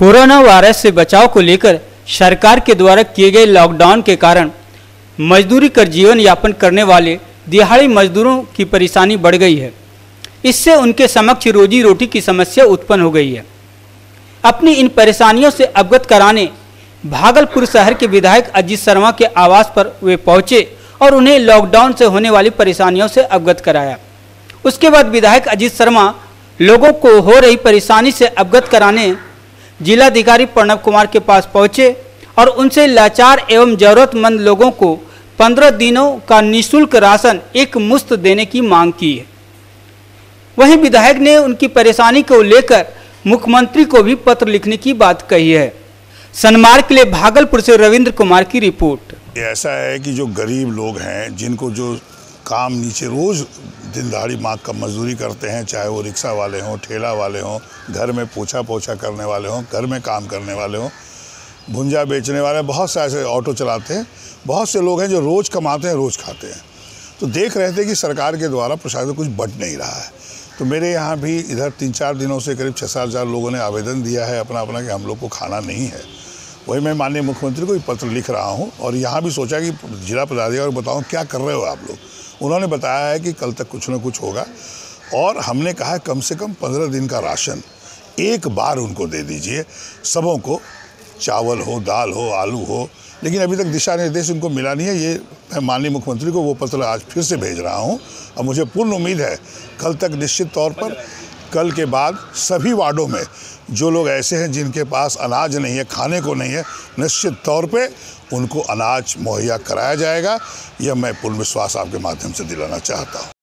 Corona virus से बचाव को लेकर सरकार के द्वारा किए गए लॉकडाउन के कारण मजदूरी कर जीवन यापन करने वाले दिहाड़ी मजदूरों की परेशानी बढ़ गई है। इससे उनके समक्ष रोजी रोटी की समस्या उत्पन्न हो गई है। अपनी इन परेशानियों से अवगत कराने भागलपुर शहर के विधायक अजीत शर्मा के आवास पर वे पहुंचे और उन्हें लॉकडाउन से होने वाली परेशानियों से अवगत कराया। उसके बाद विधायक अजीत शर्मा लोगों को हो रही परेशानी से अवगत कराने जिलाधिकारी प्रणव कुमार के पास पहुंचे और उनसे लाचार एवं जरूरतमंद लोगों को 15 दिनों का निःशुल्क राशन एक मुश्त देने की मांग की है। वहीं विधायक ने उनकी परेशानी को लेकर मुख्यमंत्री को भी पत्र लिखने की बात कही है। सनमार्ग के लिए भागलपुर से रविंद्र कुमार की रिपोर्ट। ऐसा है कि जो गरीब लोग हैं, जिनको जो काम नीचे रोज दिन दहाड़ी मांग का मजदूरी करते हैं, चाहे वो रिक्शा वाले हों, ठेला वाले हों, घर में पोछा करने वाले हों, घर में काम करने वाले हों, भुंजा बेचने वाले, बहुत से ऐसे ऑटो चलाते हैं। बहुत से लोग हैं जो रोज़ कमाते हैं, रोज़ खाते हैं। तो देख रहे थे कि सरकार के द्वारा प्रशासन कुछ बढ़ नहीं रहा है। तो मेरे यहाँ भी इधर 3-4 दिनों से करीब 6-7 हज़ार लोगों ने आवेदन दिया है अपना कि हम लोग को खाना नहीं है। वही मैं माननीय मुख्यमंत्री को पत्र लिख रहा हूँ और यहाँ भी सोचा कि जिला पदाधिकारी को बताऊँ क्या कर रहे हो आप लोग। उन्होंने बताया है कि कल तक कुछ न कुछ होगा और हमने कहा है कम से कम 15 दिन का राशन एक बार उनको दे दीजिए, सबों को, चावल हो, दाल हो, आलू हो। लेकिन अभी तक दिशा निर्देश उनको मिला नहीं है। ये मैं माननीय मुख्यमंत्री को वो पत्र आज फिर से भेज रहा हूँ और मुझे पूर्ण उम्मीद है कल तक निश्चित तौर पर, कल के बाद सभी वार्डों में जो लोग ऐसे हैं जिनके पास अनाज नहीं है, खाने को नहीं है, निश्चित तौर पे उनको अनाज मुहैया कराया जाएगा। यह मैं पूर्ण विश्वास आपके माध्यम से दिलाना चाहता हूँ।